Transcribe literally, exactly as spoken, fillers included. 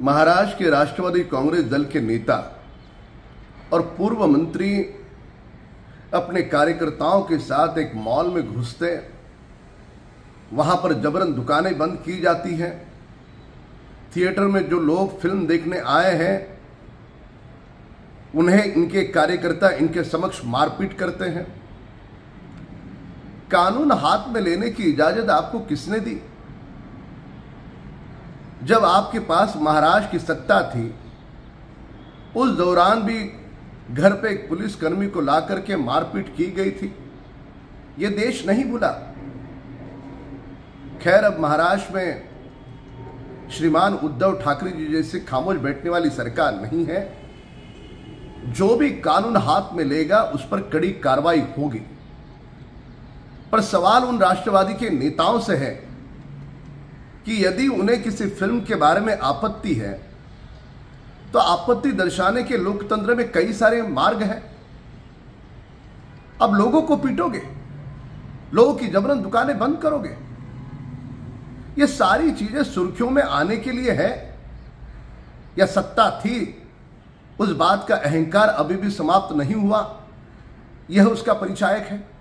महाराष्ट्र के राष्ट्रवादी कांग्रेस दल के नेता और पूर्व मंत्री अपने कार्यकर्ताओं के साथ एक मॉल में घुसते, वहां पर जबरन दुकानें बंद की जाती हैं। थिएटर में जो लोग फिल्म देखने आए हैं उन्हें इनके कार्यकर्ता इनके समक्ष मारपीट करते हैं। कानून हाथ में लेने की इजाजत आपको किसने दी? जब आपके पास महाराष्ट्र की सत्ता थी उस दौरान भी घर पे एक पुलिसकर्मी को ला करके मारपीट की गई थी। ये देश नहीं भूला। खैर, अब महाराष्ट्र में श्रीमान उद्धव ठाकरे जी जैसे खामोश बैठने वाली सरकार नहीं है। जो भी कानून हाथ में लेगा उस पर कड़ी कार्रवाई होगी। पर सवाल उन राष्ट्रवादी के नेताओं से है कि यदि उन्हें किसी फिल्म के बारे में आपत्ति है तो आपत्ति दर्शाने के लोकतंत्र में कई सारे मार्ग हैं। अब लोगों को पीटोगे, लोगों की जबरन दुकानें बंद करोगे, ये सारी चीजें सुर्खियों में आने के लिए है या सत्ता थी उस बात का अहंकार अभी भी समाप्त नहीं हुआ, यह उसका परिचायक है।